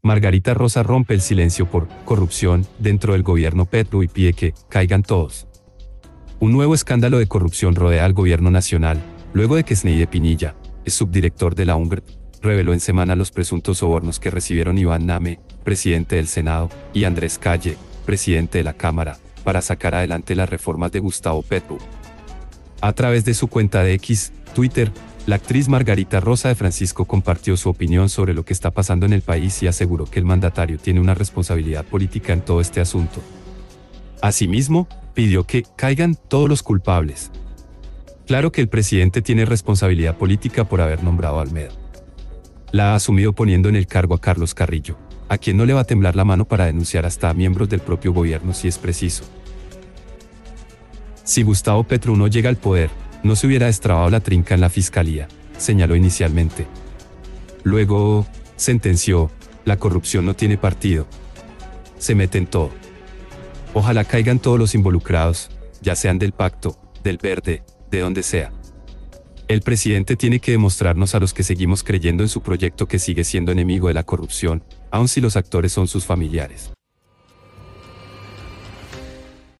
Margarita Rosa rompe el silencio por corrupción dentro del gobierno Petro y pide que caigan todos. Un nuevo escándalo de corrupción rodea al gobierno nacional, luego de que Sneide Pinilla, el subdirector de la UNGR, reveló en semana los presuntos sobornos que recibieron Iván Name, presidente del Senado, y Andrés Calle, presidente de la Cámara, para sacar adelante las reformas de Gustavo Petro. A través de su cuenta de X, Twitter, la actriz Margarita Rosa de Francisco compartió su opinión sobre lo que está pasando en el país y aseguró que el mandatario tiene una responsabilidad política en todo este asunto. Asimismo, pidió que caigan todos los culpables. Claro que el presidente tiene responsabilidad política por haber nombrado a Almeda. La ha asumido poniendo en el cargo a Carlos Carrillo, a quien no le va a temblar la mano para denunciar hasta a miembros del propio gobierno si es preciso. Si Gustavo Petro no llega al poder, no se hubiera destrabado la trinca en la fiscalía, señaló inicialmente. Luego, sentenció, la corrupción no tiene partido. Se mete en todo. Ojalá caigan todos los involucrados, ya sean del pacto, del verde, de donde sea. El presidente tiene que demostrarnos a los que seguimos creyendo en su proyecto que sigue siendo enemigo de la corrupción, aun si los actores son sus familiares.